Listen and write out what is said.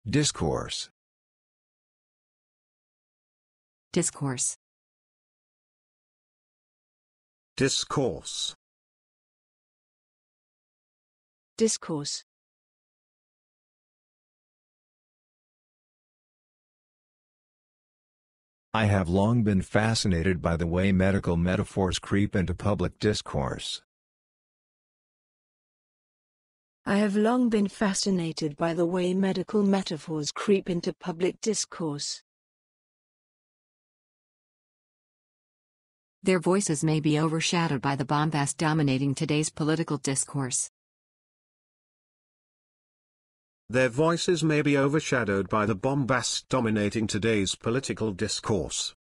Discourse. Discourse. Discourse. Discourse. I have long been fascinated by the way medical metaphors creep into public discourse. I have long been fascinated by the way medical metaphors creep into public discourse. Their voices may be overshadowed by the bombast dominating today's political discourse. Their voices may be overshadowed by the bombast dominating today's political discourse.